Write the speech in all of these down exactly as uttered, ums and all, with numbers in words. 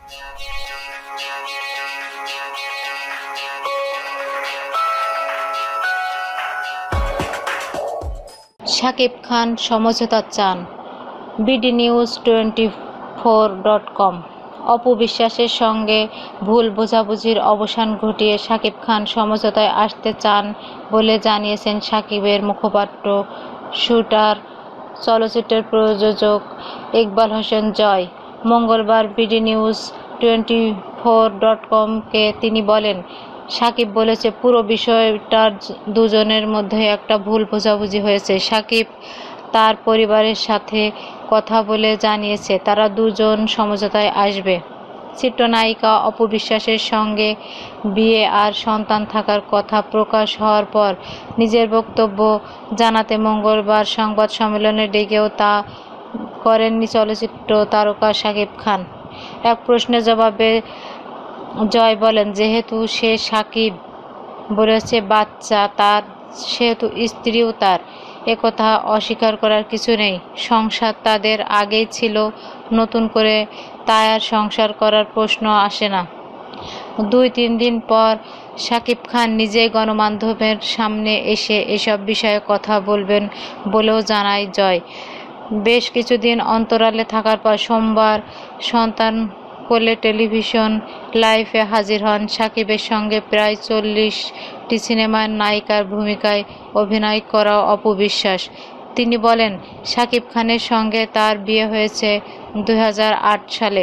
শাকিব খান সমঝোতা চান, BD news twenty four dot com. Apu বিশ্বাসের সঙ্গে ভুল বোঝাবুঝির অবসান ঘটিয়ে শাকিব খান সমঝোতায় আসতে চান বলে জানিয়েছেন শাকিবের মুখপাত্র শুটার চলচ্চিত্রের প্রযোজক ইকবাল হোসেন জয়। মঙ্গলবার BD news twenty four dot কমকে তিনি বলেন, শাকিব বলেছে পুরো বিষয়টার দুজনের মধ্যে একটা ভুল বোঝাবুঝি হয়েছে। শাকিব তার পরিবারের সাথে কথা বলে জানিয়েছে তারা দুজন সমঝোতায় আসবে। চিত্রনায়িকা অপু বিশ্বাসের সঙ্গে বিয়ে আর সন্তান থাকার কথা প্রকাশ হওয়ার পর নিজের বক্তব্য জানাতে মঙ্গলবার সংবাদ সম্মেলনে ডেকেও তা করেননি চলচ্চিত্র তারকা শাকিব খান। এক প্রশ্নের জবাবে জয় বলেন, যেহেতু সে শাকিব বলেছে বাচ্চা তার, সেহেতু স্ত্রীও তার, একথা অস্বীকার করার কিছু নেই। সংসার তাদের আগেই ছিল, নতুন করে তাই আর সংসার করার প্রশ্ন আসে না। দুই তিন দিন পর শাকিব খান নিজেই গণমাধ্যমের সামনে এসে এসব বিষয়ে কথা বলবেন বলেও জানায় জয়। বেশ কিছুদিন অন্তরালে থাকার পর সোমবার সন্তান কোলে টেলিভিশন লাইভে হাজির হন শাকিবের সঙ্গে প্রায় চল্লিশটি সিনেমার নায়িকার ভূমিকায় অভিনয় করা অপু বিশ্বাস। তিনি বলেন, শাকিব খানের সঙ্গে তার বিয়ে হয়েছে দুই হাজার আট সালে।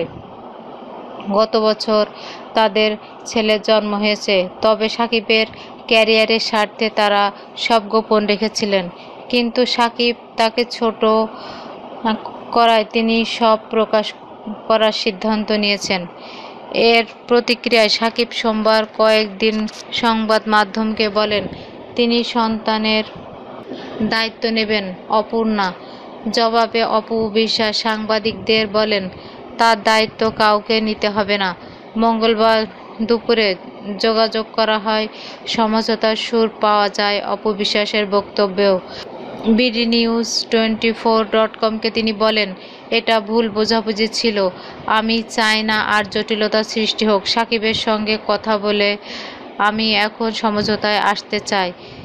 গত বছর তাদের ছেলের জন্ম হয়েছে। তবে শাকিবের ক্যারিয়ারের স্বার্থে তারা সব গোপন রেখেছিলেন। কিন্তু শাকিব তাকে ছোট করায় তিনি সব প্রকাশ করার সিদ্ধান্ত নিয়েছেন। এর প্রতিক্রিয়ায় শাকিব সোমবার কয়েকদিন সংবাদ মাধ্যমকে বলেন, তিনি সন্তানের দায়িত্ব নেবেন, অপুর না। জবাবে অপু বিশ্বাস সাংবাদিকদের বলেন, তার দায়িত্ব কাউকে নিতে হবে না। মঙ্গলবার দুপুরে যোগাযোগ করা হয়, সমঝোতার সুর পাওয়া যায় অপু বিশ্বাসের বক্তব্যেও। BD news twenty four dot কমকে তিনি বলেন, এটা ভুল বোঝাবুঝি ছিল। আমি চাই না আর জটিলতা সৃষ্টি হোক। শাকিবের সঙ্গে কথা বলে আমি এখন সমঝোতায় আসতে চাই।